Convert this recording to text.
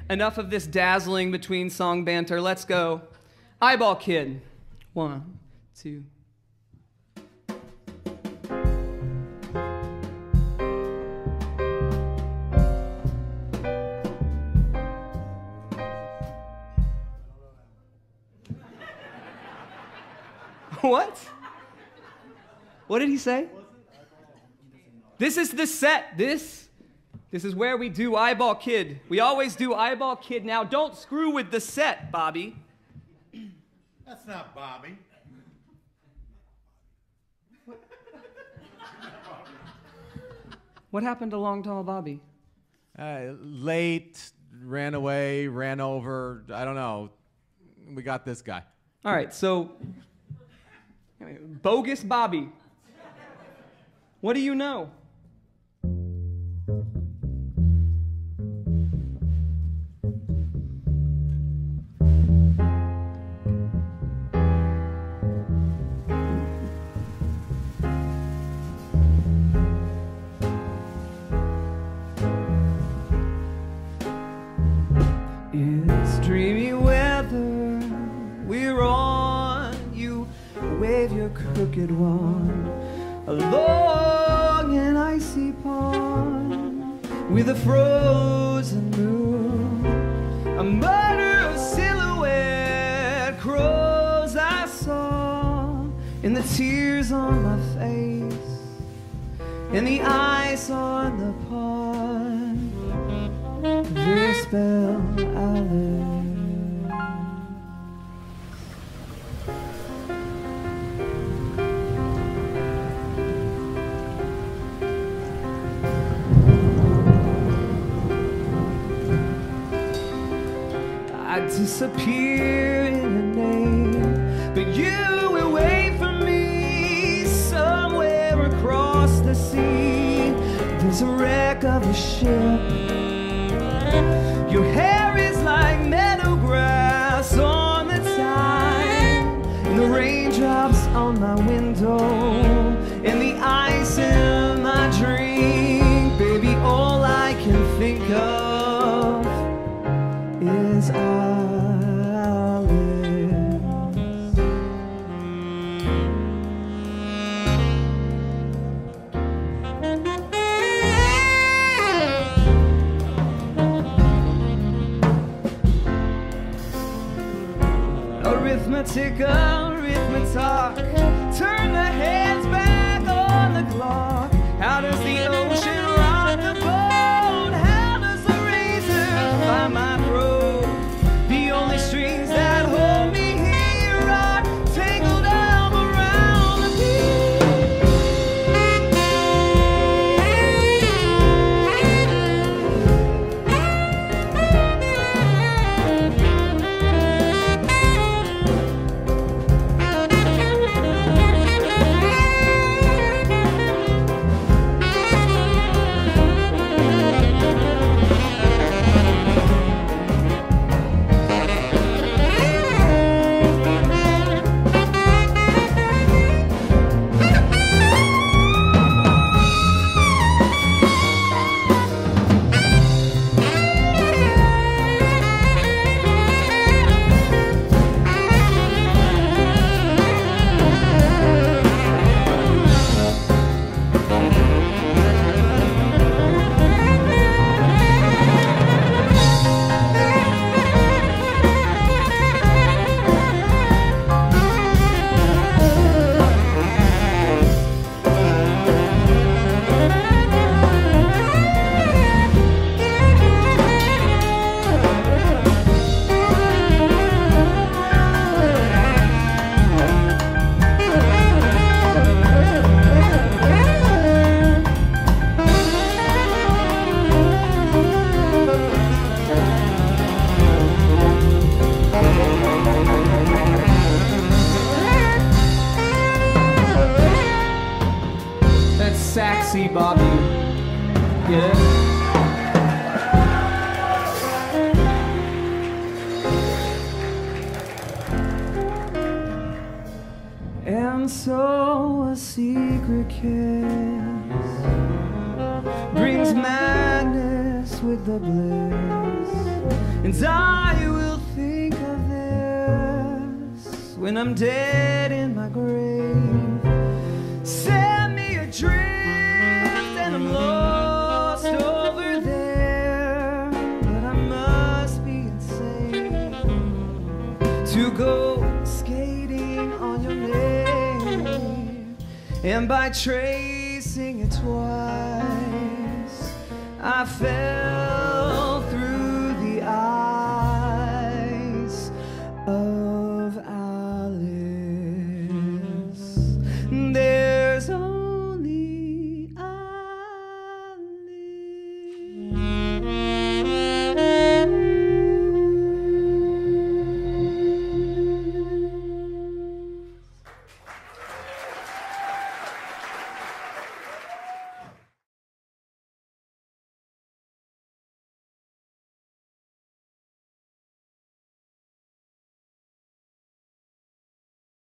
enough of this dazzling between song banter. Let's go. Eyeball Kid. 1, 2. What? What did he say? This is the set. This is where we do Eyeball Kid. We always do Eyeball Kid. Now, don't screw with the set, Bobby. That's not Bobby. What happened to Long Tall Bobby? Late, ran away, ran over. I don't know. We got this guy. All right, so Bogus Bobby. What do you know? It's dreamy weather, we're on, you wave your crooked wand along an icy pond with a frozen moon, a murderous silhouette, crows I saw in the tears on my face, in the ice on the pond, their spell I live. I disappear in your name, but you will wait for me somewhere across the sea. There's a wreck of a ship. Your hair is like meadow grass on the tide, and the raindrops on my window, and the ice in my drink. Baby, all I can think of is arithmetic, turn the hands back on the clock. How does the ocean rock the boat? How does the razor find my throat? The only strings that hold me here are tangled up around the Saxy Bobby, yeah. And so a secret kiss brings madness with the bliss, And I will think of this when I'm dead in my grave. Set me adrift and I'm lost over there. But I must be insane to go skating on your name. And by tracing it twice, I fell